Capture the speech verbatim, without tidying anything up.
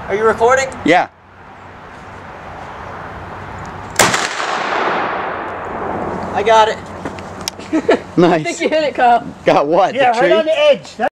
Are you recording? Yeah. I got it. Nice. I think you hit it, Kyle. Got what? Yeah, the right tree? on the edge.